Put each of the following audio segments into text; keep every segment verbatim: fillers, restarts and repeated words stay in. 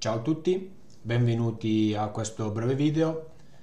Ciao a tutti, benvenuti a questo breve video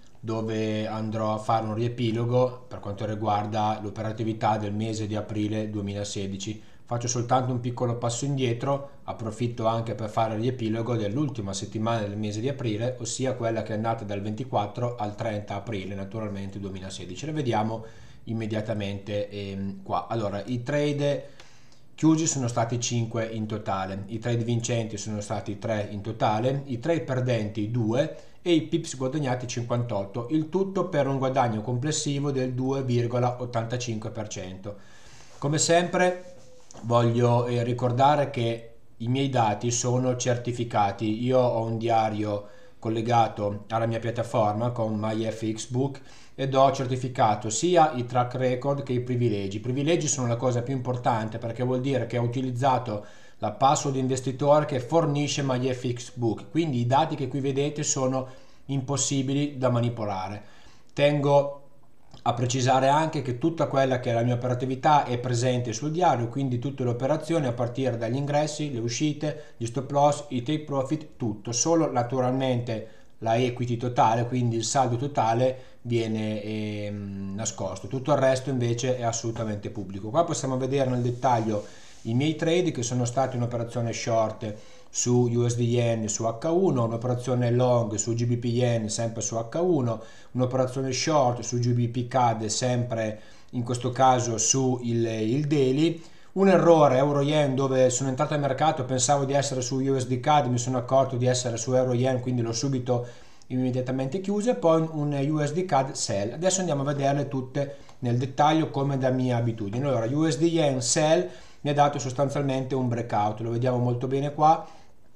dove andrò a fare un riepilogo per quanto riguarda l'operatività del mese di aprile duemilasedici. Faccio soltanto un piccolo passo indietro, approfitto anche per fare il riepilogo dell'ultima settimana del mese di aprile, ossia quella che è andata dal ventiquattro al trenta aprile, naturalmente duemilasedici. Le vediamo immediatamente ehm, qua. Allora, i trade chiusi sono stati cinque in totale, i trade vincenti sono stati tre in totale, i trade perdenti due e i pips guadagnati cinquantotto, il tutto per un guadagno complessivo del due virgola ottantacinque per cento. Come sempre voglio eh, ricordare che i miei dati sono certificati. Io ho un diario collegato alla mia piattaforma con MyFXBook ed ho certificato sia i track record che i privilegi. I privilegi sono la cosa più importante perché vuol dire che ho utilizzato la password investitore che fornisce MyFXBook, quindi i dati che qui vedete sono impossibili da manipolare. Tengo a precisare anche che tutta quella che è la mia operatività è presente sul diario, quindi tutte le operazioni a partire dagli ingressi, le uscite, gli stop loss, i take profit, tutto. Solo naturalmente la equity totale, quindi il saldo totale, viene eh, nascosto. Tutto il resto invece è assolutamente pubblico. Qua possiamo vedere nel dettaglio i miei trade, che sono stati un'operazione short su U S D Yen su H uno, un'operazione long su G B P Yen sempre su H uno, un'operazione short su G B P C A D sempre in questo caso su il, il daily, un errore Euro Yen dove sono entrato al mercato, pensavo di essere su U S D C A D, mi sono accorto di essere su Euro Yen, quindi l'ho subito immediatamente chiuso, e poi un U S D C A D sell. Adesso andiamo a vederle tutte nel dettaglio come da mia abitudine. Allora, U S D Yen sell mi ha dato sostanzialmente un breakout, lo vediamo molto bene qua.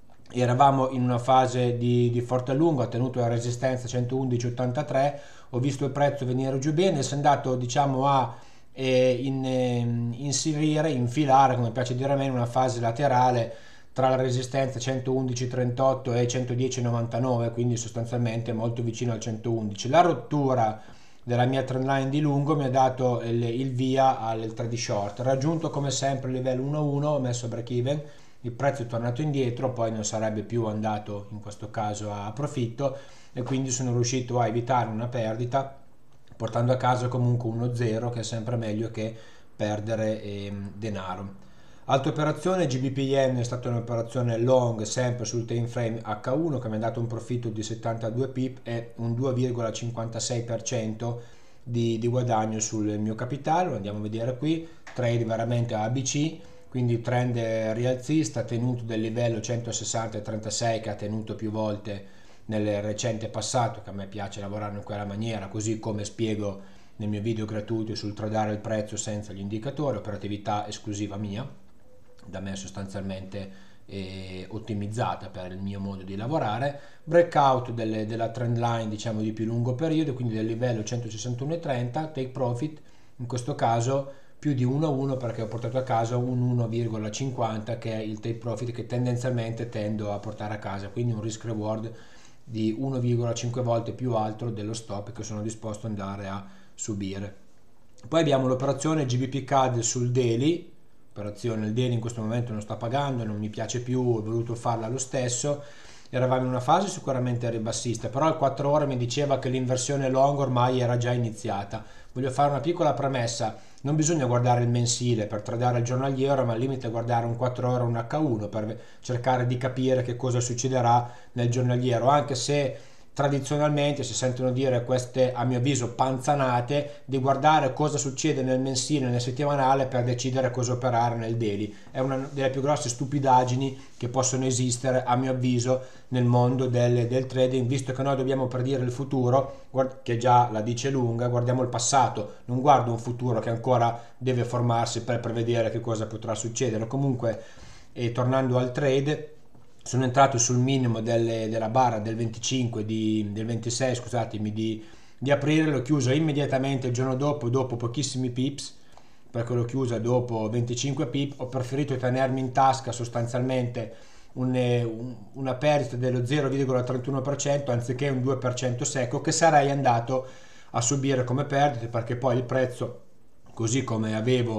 Eravamo in una fase di, di forte allungo, ha tenuto la resistenza centoundici virgola ottantatré, ho visto il prezzo venire giù bene, si è andato diciamo a eh, in, eh, inserire, infilare, come piace dire a me, in una fase laterale tra la resistenza centoundici virgola trentotto e centodieci virgola novantanove, quindi sostanzialmente molto vicino al centoundici. La rottura della mia trendline di lungo mi ha dato il, il via al trade short, raggiunto come sempre il livello uno virgola uno, ho messo break even, il prezzo è tornato indietro, poi non sarebbe più andato in questo caso a profitto e quindi sono riuscito a evitare una perdita portando a casa comunque uno zero, che è sempre meglio che perdere eh, denaro. Altra operazione G B P Yen è stata un'operazione long sempre sul time frame H uno che mi ha dato un profitto di settantadue pip e un due virgola cinquantasei per cento di, di guadagno sul mio capitale. Lo andiamo a vedere qui, trade veramente A B C, quindi trend rialzista tenuto del livello centosessanta virgola trentasei che ha tenuto più volte nel recente passato, che a me piace lavorare in quella maniera, così come spiego nel mio video gratuito sul tradare il prezzo senza gli indicatori, operatività esclusiva mia, da me sostanzialmente eh, ottimizzata per il mio modo di lavorare. Breakout delle, della trend line diciamo di più lungo periodo, quindi del livello centosessantuno virgola trenta, take profit in questo caso più di uno a uno perché ho portato a casa un uno virgola cinquanta che è il take profit che tendenzialmente tendo a portare a casa, quindi un risk reward di uno virgola cinque volte più alto dello stop che sono disposto ad andare a subire. Poi abbiamo l'operazione G B P C A D sul daily, operazione il daily in questo momento non sta pagando, non mi piace più, ho voluto farla lo stesso. Eravamo in una fase sicuramente ribassista, però al quattro ore mi diceva che l'inversione long ormai era già iniziata. Voglio fare una piccola premessa: non bisogna guardare il mensile per tradare il giornaliero, ma al limite guardare un quattro ore o un H uno per cercare di capire che cosa succederà nel giornaliero, anche se tradizionalmente si sentono dire queste, a mio avviso, panzanate di guardare cosa succede nel mensile e nel settimanale per decidere cosa operare nel daily. È una delle più grosse stupidaggini che possono esistere, a mio avviso, nel mondo del, del trading, visto che noi dobbiamo predire il futuro, che già la dice lunga, guardiamo il passato, non guardo un futuro che ancora deve formarsi per prevedere che cosa potrà succedere. Comunque, e tornando al trade, sono entrato sul minimo delle, della barra del venticinque di, del ventisei scusatemi di, di aprile, l'ho chiuso immediatamente il giorno dopo, dopo pochissimi pips, perché l'ho chiusa dopo venticinque pip. Ho preferito tenermi in tasca sostanzialmente un, un, una perdita dello zero virgola trentuno per cento anziché un due per cento secco che sarei andato a subire come perdite, perché poi il prezzo, così come avevo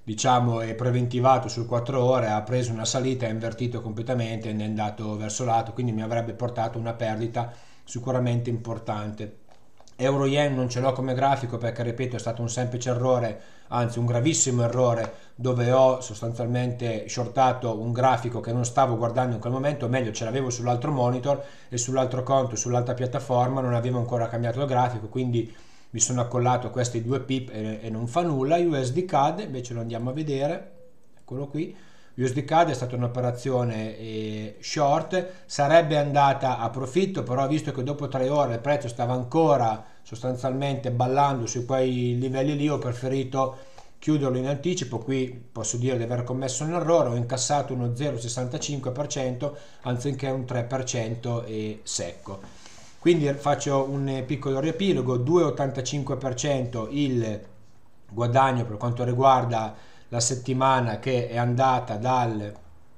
diciamo è preventivato sul quattro ore, ha preso una salita, è invertito completamente e ne è andato verso l'alto, quindi mi avrebbe portato una perdita sicuramente importante. Euro Yen non ce l'ho come grafico perché, ripeto, è stato un semplice errore, anzi un gravissimo errore, dove ho sostanzialmente shortato un grafico che non stavo guardando in quel momento, o meglio ce l'avevo sull'altro monitor e sull'altro conto, sull'altra piattaforma non avevo ancora cambiato il grafico, quindi mi sono accollato a questi due pip e, e non fa nulla. U S D C A D invece lo andiamo a vedere, eccolo qui. U S D C A D è stata un'operazione eh, short, sarebbe andata a profitto, però visto che dopo tre ore il prezzo stava ancora sostanzialmente ballando su quei livelli lì, ho preferito chiuderlo in anticipo. Qui posso dire di aver commesso un errore, ho incassato uno zero virgola sessantacinque per cento anziché un tre per cento e secco. Quindi faccio un piccolo riepilogo: due virgola ottantacinque per cento il guadagno per quanto riguarda la settimana che è andata dal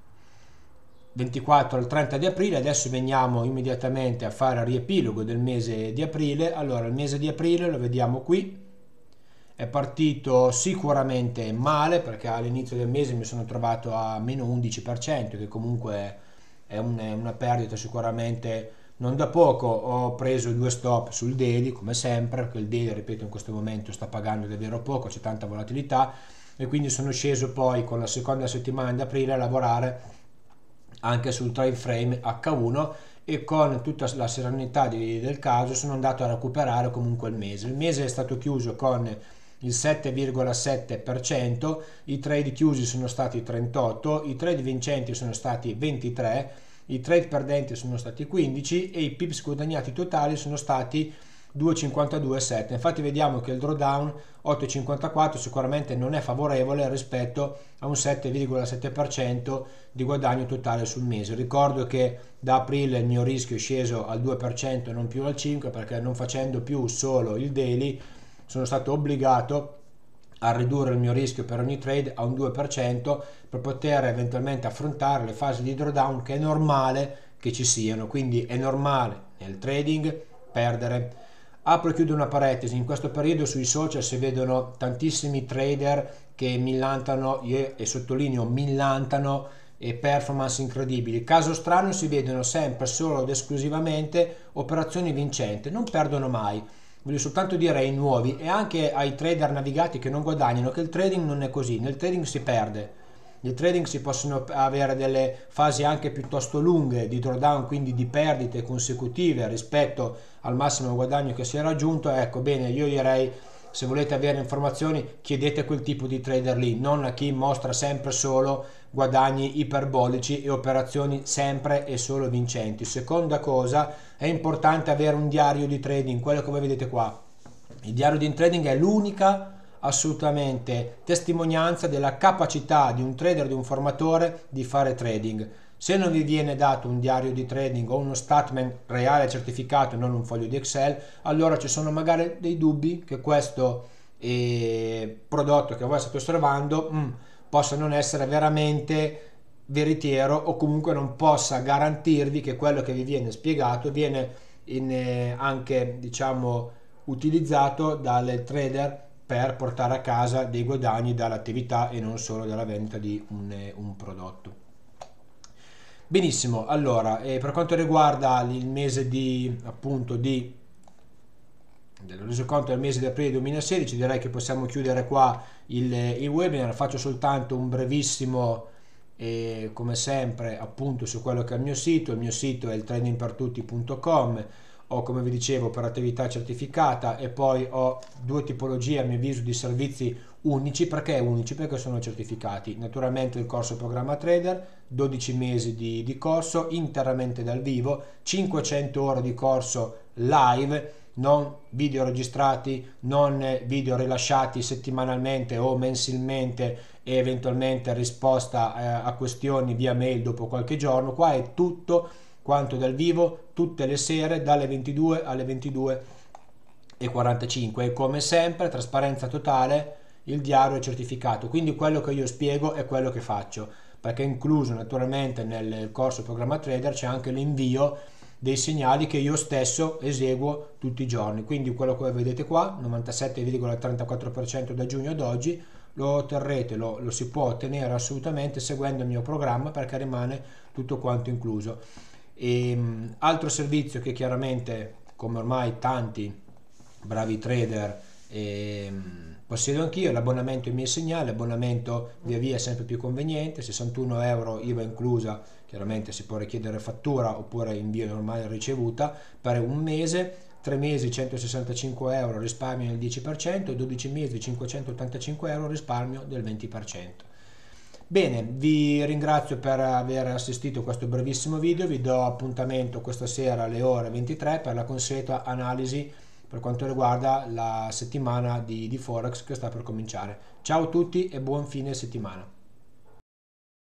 ventiquattro al trenta di aprile. Adesso veniamo immediatamente a fare il riepilogo del mese di aprile. Allora, il mese di aprile lo vediamo qui, è partito sicuramente male perché all'inizio del mese mi sono trovato a meno undici per cento, che comunque è un, una perdita sicuramente non da poco. Ho preso due stop sul daily come sempre, perché il daily, ripeto, in questo momento sta pagando davvero poco, c'è tanta volatilità, e quindi sono sceso poi con la seconda settimana di aprile a lavorare anche sul time frame H uno, e con tutta la serenità di, del caso sono andato a recuperare comunque il mese. Il mese è stato chiuso con il sette virgola sette per cento, i trade chiusi sono stati trentotto, i trade vincenti sono stati ventitré, i trade perdenti sono stati quindici e i pips guadagnati totali sono stati due virgola cinquantadue virgola sette. Infatti vediamo che il drawdown otto virgola cinquantaquattro sicuramente non è favorevole rispetto a un sette virgola sette per cento di guadagno totale sul mese. Ricordo che da aprile il mio rischio è sceso al due per cento e non più al cinque per cento, perché non facendo più solo il daily sono stato obbligato a ridurre il mio rischio per ogni trade a un due per cento per poter eventualmente affrontare le fasi di drawdown che è normale che ci siano. Quindi è normale nel trading perdere. Apro e chiudo una parentesi: in questo periodo sui social si vedono tantissimi trader che millantano, io, e sottolineo millantano, e performance incredibili. Caso strano, si vedono sempre solo ed esclusivamente operazioni vincenti, non perdono mai. Voglio soltanto dire ai nuovi e anche ai trader navigati che non guadagnano che il trading non è così. Nel trading si perde. Nel trading si possono avere delle fasi anche piuttosto lunghe di drawdown, quindi di perdite consecutive rispetto al massimo guadagno che si è raggiunto. Ecco, bene, io direi, se volete avere informazioni, chiedete quel tipo di trader lì, non a chi mostra sempre solo guadagni iperbolici e operazioni sempre e solo vincenti. Seconda cosa, è importante avere un diario di trading, quello che voi vedete qua. Il diario di trading è l'unica assolutamente testimonianza della capacità di un trader, di un formatore di fare trading. Se non vi viene dato un diario di trading o uno statement reale certificato, non un foglio di Excel, allora ci sono magari dei dubbi che questo eh, prodotto che voi state osservando mh, possa non essere veramente veritiero, o comunque non possa garantirvi che quello che vi viene spiegato viene in, eh, anche diciamo utilizzato dal trader per portare a casa dei guadagni dall'attività e non solo dalla vendita di un, un prodotto. Benissimo, allora eh, per quanto riguarda il mese di appunto di del resoconto del mese di aprile duemilasedici, direi che possiamo chiudere qua il, il webinar. Faccio soltanto un brevissimo eh, come sempre appunto su quello che è il mio sito. Il mio sito è il trading per tutti punto com. Ho, come vi dicevo, operatività certificata, e poi ho due tipologie a mio avviso di servizi unici. Perché unici? Perché sono certificati. Naturalmente il corso Programma Trader, dodici mesi di, di corso interamente dal vivo, cinquecento ore di corso live, non video registrati, non video rilasciati settimanalmente o mensilmente e eventualmente risposta eh, a questioni via mail dopo qualche giorno. Qua è tutto quanto dal vivo, tutte le sere dalle ventidue alle ventidue e quarantacinque, e come sempre trasparenza totale, il diario è certificato, quindi quello che io spiego è quello che faccio, perché incluso naturalmente nel corso Programma Trader c'è anche l'invio dei segnali che io stesso eseguo tutti i giorni. Quindi quello che vedete qua, novantasette virgola trentaquattro per cento da giugno ad oggi, lo otterrete, lo, lo si può ottenere assolutamente seguendo il mio programma, perché rimane tutto quanto incluso. E, mh, altro servizio che chiaramente, come ormai tanti bravi trader, e, mh, possiedo anch'io, l'abbonamento ai miei segnali. L'abbonamento via via è sempre più conveniente, sessantuno euro I V A inclusa, chiaramente si può richiedere fattura oppure invio normale ricevuta per un mese. Tre mesi centosessantacinque euro, risparmio del dieci per cento, dodici mesi cinquecentottantacinque euro, risparmio del venti per cento. Bene, vi ringrazio per aver assistito a questo brevissimo video, vi do appuntamento questa sera alle ore ventitré per la consueta analisi per quanto riguarda la settimana di, di Forex che sta per cominciare. Ciao a tutti e buon fine settimana.